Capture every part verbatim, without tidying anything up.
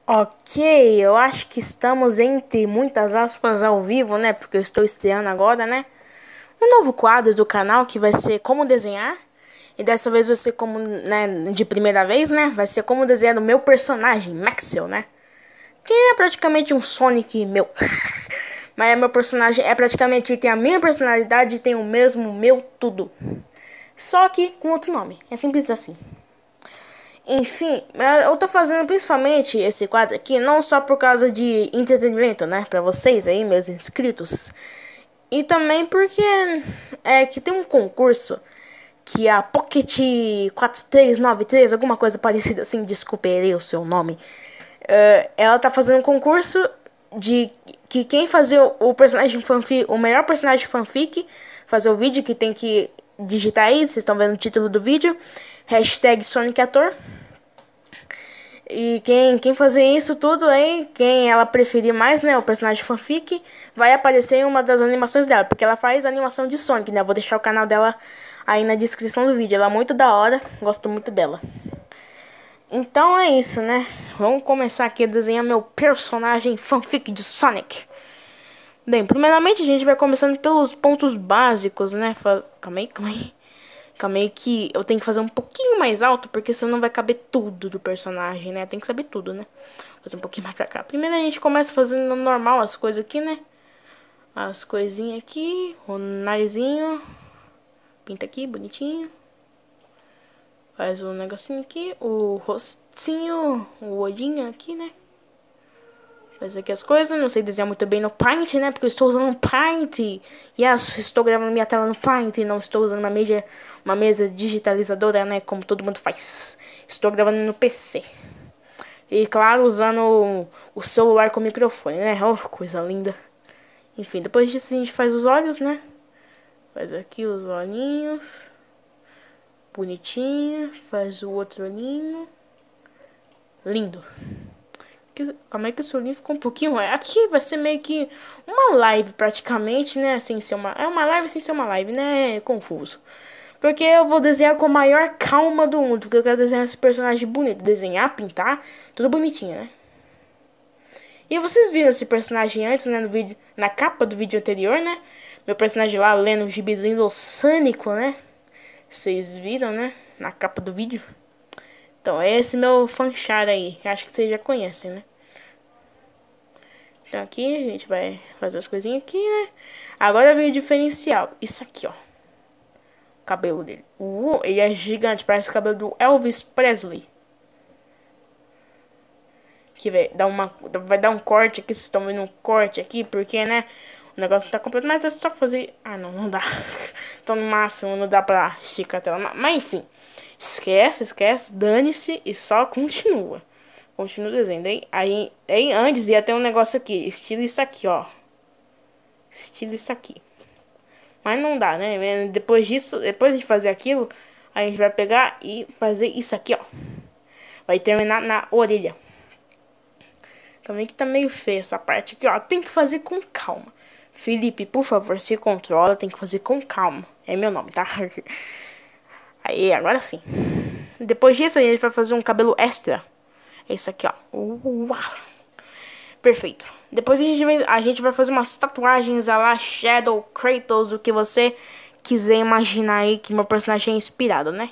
Ok, eu acho que estamos entre muitas aspas ao vivo, né? Porque eu estou estreando agora, né? Um novo quadro do canal que vai ser como desenhar. E dessa vez vai ser como, né? De primeira vez, né? Vai ser como desenhar o meu personagem, Maxwell, né? Que é praticamente um Sonic meu. Mas é meu personagem, é praticamente, tem a minha personalidade e tem o mesmo meu tudo. Só que com outro nome. É simples assim. Enfim, eu tô fazendo principalmente esse quadro aqui não só por causa de entretenimento, né, pra vocês aí, meus inscritos, e também porque é que tem um concurso que a Pocket quatro três nove três, alguma coisa parecida assim, desculpe aí o seu nome, uh, ela tá fazendo um concurso de que quem fazer o personagem fanfic, o melhor personagem fanfic, fazer o vídeo que tem que digitar aí, vocês estão vendo o título do vídeo, hashtag Sonic Ator. E quem, quem fazer isso tudo aí, quem ela preferir mais, né, o personagem fanfic, vai aparecer em uma das animações dela, porque ela faz animação de Sonic, né, eu vou deixar o canal dela aí na descrição do vídeo, ela é muito da hora, gosto muito dela. Então é isso, né, vamos começar aqui a desenhar meu personagem fanfic de Sonic. Bem, primeiramente a gente vai começando pelos pontos básicos, né, Fa... calma aí, calma aí. Calma aí que eu tenho que fazer um pouquinho mais alto, porque senão não vai caber tudo do personagem, né? Tem que saber tudo, né? Fazer um pouquinho mais pra cá. Primeiro a gente começa fazendo normal as coisas aqui, né? As coisinhas aqui. O narizinho. Pinta aqui, bonitinho. Faz o negocinho aqui. O rostinho. O olhinho aqui, né? Faz aqui as coisas. Não sei desenhar muito bem no Paint, né? Porque eu estou usando um Paint. Yes, estou gravando minha tela no Paint. Não estou usando uma mesa, uma mesa digitalizadora, né? Como todo mundo faz. Estou gravando no P C. E claro, usando o, o celular com microfone, né? Oh, coisa linda. Enfim, depois disso a gente faz os olhos, né? Faz aqui os olhinhos. Bonitinho. Faz o outro olhinho. Lindo. Como é que esse olhinho ficou um pouquinho... Aqui vai ser meio que uma live praticamente, né? Sem ser uma... É uma live sem ser uma live, né? É confuso. Porque eu vou desenhar com a maior calma do mundo. Porque eu quero desenhar esse personagem bonito. Desenhar, pintar, tudo bonitinho, né? E vocês viram esse personagem antes, né? No vídeo, na capa do vídeo anterior, né? Meu personagem lá lendo o gibizinho do Sânico, né? Vocês viram, né? Na capa do vídeo. Então, é esse meu fanchar aí. Acho que vocês já conhecem, né? Então, aqui a gente vai fazer as coisinhas aqui, né? Agora vem o diferencial. Isso aqui, ó. O cabelo dele. Uh, ele é gigante. Parece o cabelo do Elvis Presley. Que vai dar, uma, vai dar um corte aqui. Vocês estão vendo um corte aqui. Porque, né? O negócio tá completo. Mas é só fazer... Ah, não. Não dá. Então, no máximo, não dá pra esticar a tela. Mas, enfim. Esquece, esquece. Dane-se. E só continua. Continua o desenho. Daí, aí, aí antes ia ter um negócio aqui. Estilo isso aqui, ó. Estilo isso aqui. Mas não dá, né? Depois disso, depois de fazer aquilo, a gente vai pegar e fazer isso aqui, ó. Vai terminar na orelha. Também que tá meio feio essa parte aqui, ó. Tem que fazer com calma. Felipe, por favor, se controla. Tem que fazer com calma. É meu nome, tá? Aí, agora sim. Depois disso, a gente vai fazer um cabelo extra. Esse aqui, ó. Uau. Perfeito. Depois a gente, vai, a gente vai fazer umas tatuagens a lá Shadow, Kratos, o que você quiser imaginar aí que meu personagem é inspirado, né?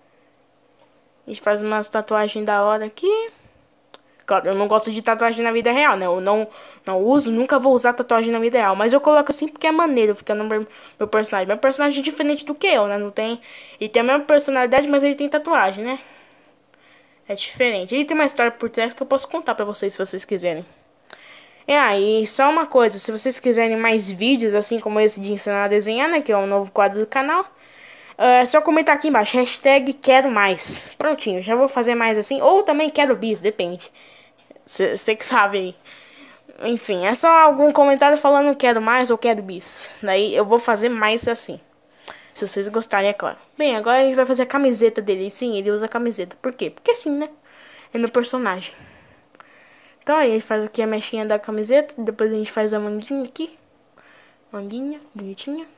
A gente faz umas tatuagens da hora aqui. Claro, eu não gosto de tatuagem na vida real, né? Eu não, não uso, nunca vou usar tatuagem na vida real. Mas eu coloco assim porque é maneiro ficar no meu, meu personagem. Meu personagem é diferente do que eu, né? Não tem... Ele tem a mesma personalidade, mas ele tem tatuagem, né? É diferente. Ele tem uma história por trás que eu posso contar pra vocês se vocês quiserem. É, aí, só uma coisa, se vocês quiserem mais vídeos, assim como esse de ensinar a desenhar, né, que é um novo quadro do canal, é só comentar aqui embaixo, hashtag quero mais. Prontinho, já vou fazer mais assim, ou também quero bis, depende. Você que sabe aí. Enfim, é só algum comentário falando quero mais ou quero bis. Daí eu vou fazer mais assim. Se vocês gostarem, é claro. Bem, agora a gente vai fazer a camiseta dele. Sim, ele usa camiseta. Por quê? Porque sim, né? É meu personagem. Então aí a gente faz aqui a mechinha da camiseta. Depois a gente faz a manguinha aqui. Manguinha, bonitinha.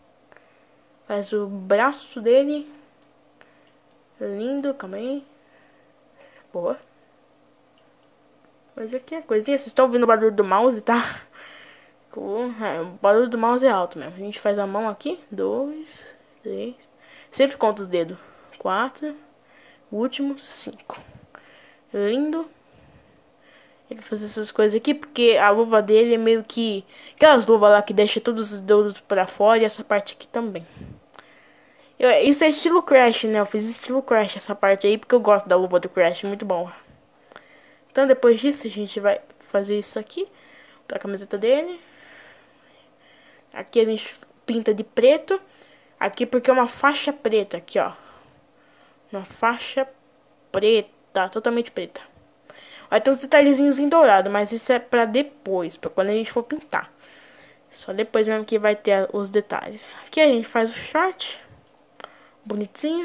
Faz o braço dele. Lindo, calma aí. Boa. Mas aqui é coisinha. Vocês estão ouvindo o barulho do mouse, tá? É, o barulho do mouse é alto mesmo. A gente faz a mão aqui. Dois, três. Sempre conta os dedos. Quatro. O último, cinco. Lindo. Ele vai fazer essas coisas aqui porque a luva dele é meio que aquelas luvas lá que deixa todos os dedos pra fora. E essa parte aqui também. Eu, isso é estilo Crash, né? Eu fiz estilo Crash essa parte aí porque eu gosto da luva do Crash. Muito bom. Então depois disso a gente vai fazer isso aqui pra camiseta dele. Aqui a gente pinta de preto. Aqui porque é uma faixa preta aqui, ó. Uma faixa preta, totalmente preta. Vai ter uns detalhezinhos em dourado, mas isso é pra depois, pra quando a gente for pintar. Só depois mesmo que vai ter os detalhes. Aqui a gente faz o short. Bonitinho.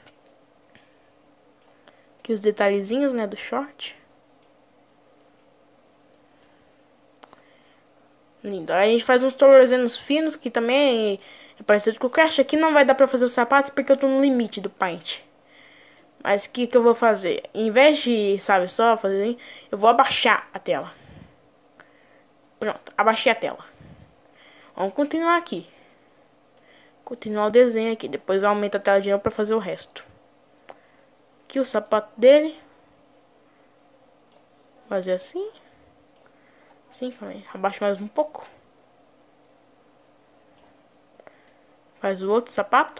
Aqui os detalhezinhos, né, do short. Lindo. Aí a gente faz uns tornozelos finos, que também é parecido com o Crash. Aqui não vai dar pra fazer o sapato porque eu tô no limite do paint. Mas o que que eu vou fazer? Em vez de, sabe, só fazer, eu vou abaixar a tela. Pronto, abaixei a tela. Vamos continuar aqui. Continuar o desenho aqui. Depois eu aumento a tela de novo pra fazer o resto. Aqui o sapato dele. Fazer assim. Assim, calma aí. Abaixa mais um pouco. Faz o outro sapato.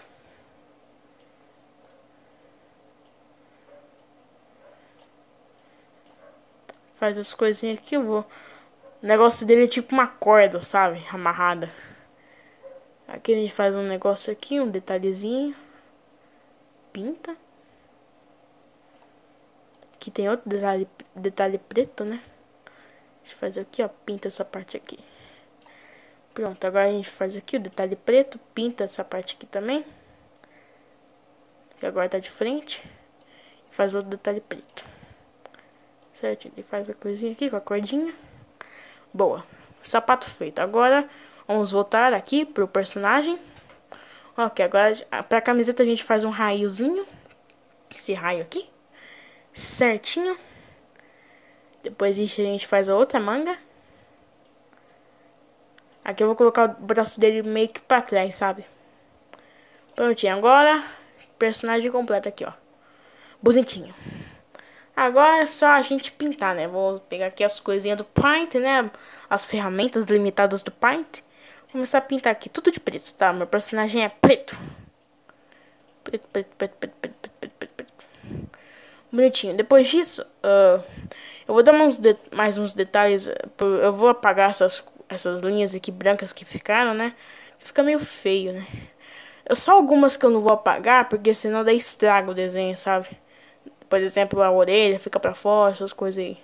Faz as coisinhas aqui, eu vou... O negócio dele é tipo uma corda, sabe? Amarrada. Aqui a gente faz um negócio aqui, um detalhezinho. Pinta. Aqui tem outro detalhe, detalhe preto, né? A gente faz aqui, ó. Pinta essa parte aqui. Pronto, agora a gente faz aqui o detalhe preto. Pinta essa parte aqui também. Que agora tá de frente. E faz outro detalhe preto. Certo? Ele faz a coisinha aqui com a cordinha. Boa. Sapato feito. Agora vamos voltar aqui pro personagem. Ok, agora pra camiseta a gente faz um raiozinho. Esse raio aqui. Certinho. Depois disso a gente faz a outra manga. Aqui eu vou colocar o braço dele meio que pra trás, sabe? Prontinho. Agora, personagem completo aqui, ó. Bonitinho. Agora é só a gente pintar, né? Vou pegar aqui as coisinhas do Paint, né? As ferramentas limitadas do Paint. Começar a pintar aqui, tudo de preto, tá? Meu personagem é preto. Preto, preto, preto, preto, preto, preto, preto, preto. Bonitinho. Depois disso, uh, eu vou dar uns mais uns detalhes. Eu vou apagar essas, essas linhas aqui brancas que ficaram, né? Fica meio feio, né? Eu, só algumas que eu não vou apagar, porque senão daí estraga o desenho, sabe? Por exemplo, a orelha fica pra fora, essas coisas aí.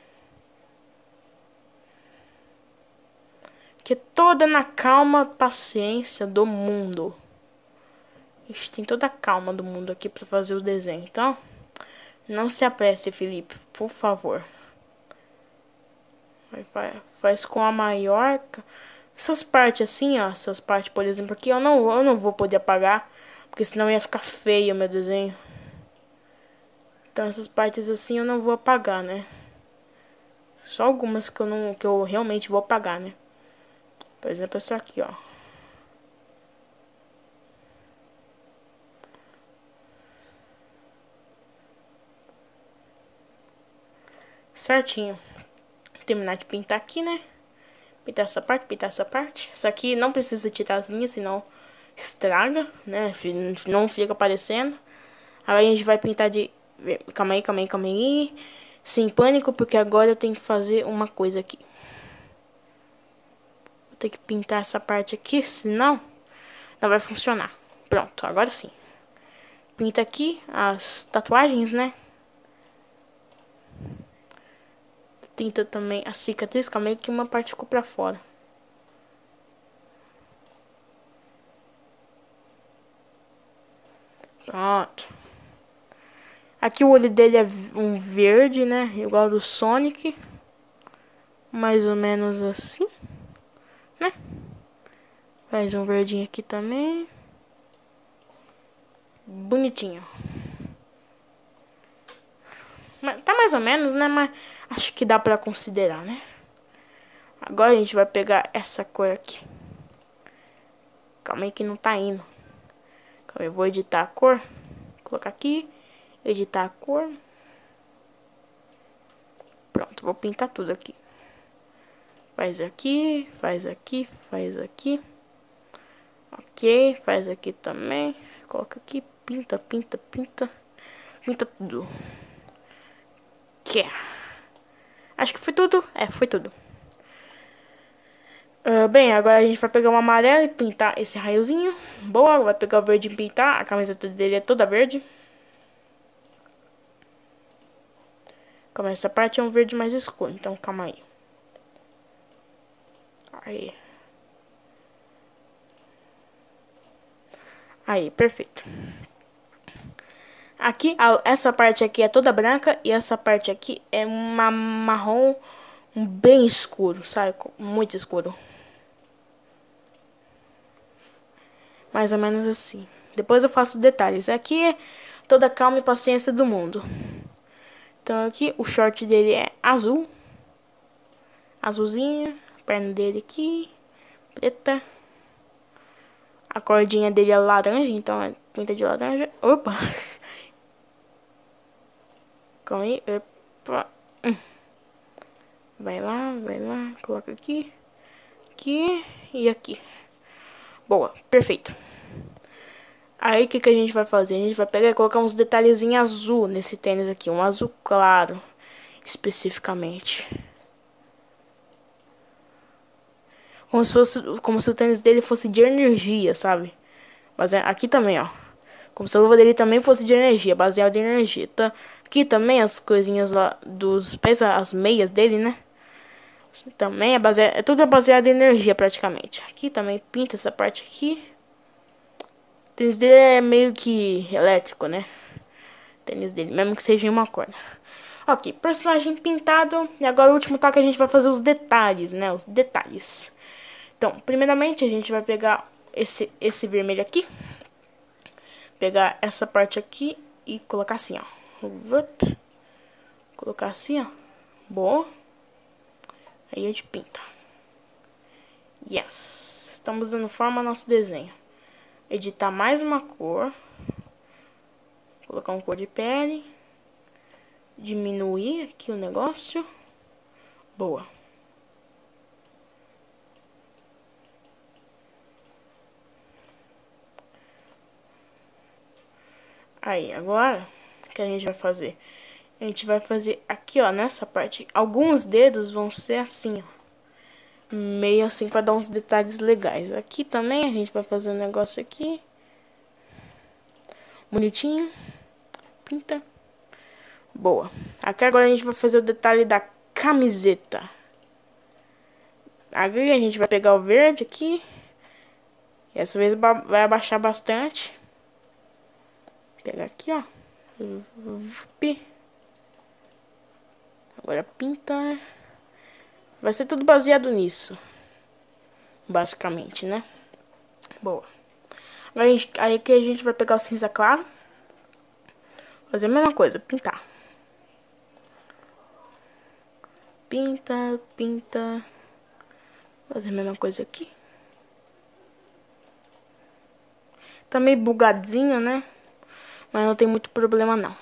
Que toda na calma, paciência do mundo. A gente tem toda a calma do mundo aqui pra fazer o desenho. Então, não se apresse, Felipe, por favor. Faz com a maior... Essas partes assim, ó. Essas partes, por exemplo, aqui eu não, eu não vou poder apagar. Porque senão ia ficar feio o meu desenho. Então essas partes assim eu não vou apagar, né? Só algumas que eu, não, que eu realmente vou apagar, né? Por exemplo, essa aqui, ó. Certinho. Terminar de pintar aqui, né? Pintar essa parte, pintar essa parte. Essa aqui não precisa tirar as linhas, senão estraga, né? Não fica aparecendo. Aí a gente vai pintar de... Calma aí, calma aí, calma aí. Sem pânico, porque agora eu tenho que fazer uma coisa aqui. Vou ter que pintar essa parte aqui, senão não vai funcionar. Pronto, agora sim. Pinta aqui as tatuagens, né? Pinta também a cicatriz, calma aí que uma parte ficou pra fora. Pronto. Aqui o olho dele é um verde, né? Igual do Sonic. Mais ou menos assim, né? Faz um verdinho aqui também. Bonitinho. Mas tá mais ou menos, né? Mas acho que dá pra considerar, né? Agora a gente vai pegar essa cor aqui. Calma aí que não tá indo. Calma aí, eu vou editar a cor. Colocar aqui. Editar a cor. Pronto, vou pintar tudo aqui. Faz aqui, faz aqui, faz aqui. Ok, faz aqui também. Coloca aqui, pinta, pinta, pinta. Pinta tudo. Que é. Acho que foi tudo. É, foi tudo. Uh, bem, agora a gente vai pegar uma amarela e pintar esse raiozinho. Boa, vai pegar o verde e pintar. A camiseta dele é toda verde. Calma, essa parte é um verde mais escuro, então calma aí. Aí. Aí, perfeito. Aqui, a, essa parte aqui é toda branca e essa parte aqui é uma marrom bem escuro, sabe? Muito escuro. Mais ou menos assim. Depois eu faço detalhes. Aqui é toda a calma e paciência do mundo. Então aqui o short dele é azul. Azulzinha. A perna dele aqui. Preta. A cordinha dele é laranja, então é pinta de laranja. Opa! Calma aí. Opa. Hum. Vai lá, vai lá. Coloca aqui. Aqui e aqui. Boa, perfeito. Aí o que, que a gente vai fazer? A gente vai pegar e colocar uns detalhezinhos azul nesse tênis aqui. Um azul claro, especificamente. Como se fosse, como se o tênis dele fosse de energia, sabe? Mas é, aqui também, ó. Como se a luva dele também fosse de energia, baseada em energia. Tá? Aqui também as coisinhas lá dos pés, as meias dele, né? Também é baseado, é tudo baseado em energia praticamente. Aqui também pinta essa parte aqui. O tênis dele é meio que elétrico, né? O tênis dele, mesmo que seja em uma corda. Ok, personagem pintado. E agora o último tá que a gente vai fazer os detalhes, né? Os detalhes. Então, primeiramente a gente vai pegar esse, esse vermelho aqui. Pegar essa parte aqui e colocar assim, ó. Colocar assim, ó. Boa. Aí a gente pinta. Yes. Estamos dando forma ao nosso desenho. Editar mais uma cor. Colocar uma cor de pele. Diminuir aqui o negócio. Boa. Aí, agora, o que a gente vai fazer? A gente vai fazer aqui, ó, nessa parte. Alguns dedos vão ser assim, ó. Meio assim, pra dar uns detalhes legais. Aqui também a gente vai fazer um negócio aqui. Bonitinho. Pinta. Boa. Aqui agora a gente vai fazer o detalhe da camiseta. Aqui a gente vai pegar o verde aqui. E essa vez vai abaixar bastante. Pegar aqui, ó. Agora pinta. Vai ser tudo baseado nisso. Basicamente, né? Boa. Agora a gente, aí que a gente vai pegar o cinza claro. Fazer a mesma coisa, pintar. Pinta, pinta. Fazer a mesma coisa aqui. Tá meio bugadinho, né? Mas não tem muito problema não.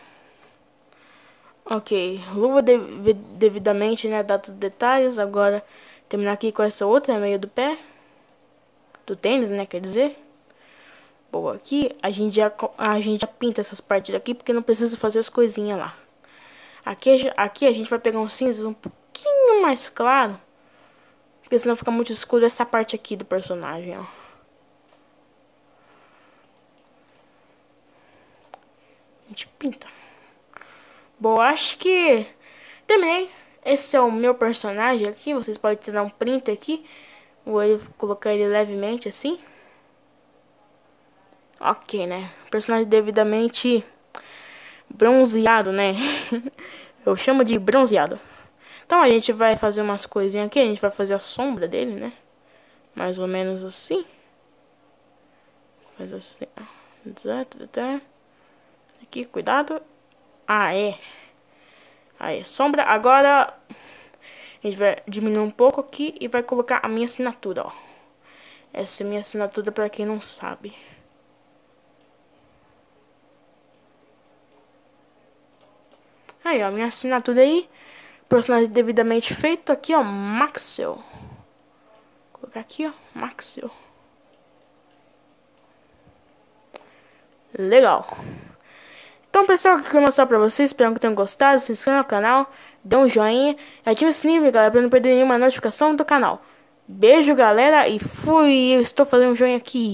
Ok, luva dev devidamente, né? Dados detalhes. Agora terminar aqui com essa outra meia do pé. Do tênis, né? Quer dizer. Boa, aqui a gente já, a gente já pinta essas partes daqui. Porque não precisa fazer as coisinhas lá. Aqui, aqui a gente vai pegar um cinza um pouquinho mais claro. Porque senão fica muito escuro essa parte aqui do personagem, ó. A gente pinta. Bom, acho que também esse é o meu personagem aqui. Vocês podem tirar um print aqui. Vou colocar ele levemente assim. Ok, né? Personagem devidamente bronzeado, né? Eu chamo de bronzeado. Então a gente vai fazer umas coisinhas aqui. A gente vai fazer a sombra dele, né? Mais ou menos assim. Faz assim, ó. Aqui, cuidado. Ah, é. Aí, sombra. Agora a gente vai diminuir um pouco aqui e vai colocar a minha assinatura, ó. Essa é a minha assinatura pra quem não sabe. Aí, ó, minha assinatura aí. Personagem devidamente feito aqui, ó, Maxel. Vou colocar aqui, ó, Maxel. Legal. Então, pessoal, o que eu queria mostrar pra vocês, espero que tenham gostado. Se inscreva no canal, dê um joinha e ative o sininho, galera, pra não perder nenhuma notificação do canal. Beijo, galera, e fui! Eu estou fazendo um joinha aqui.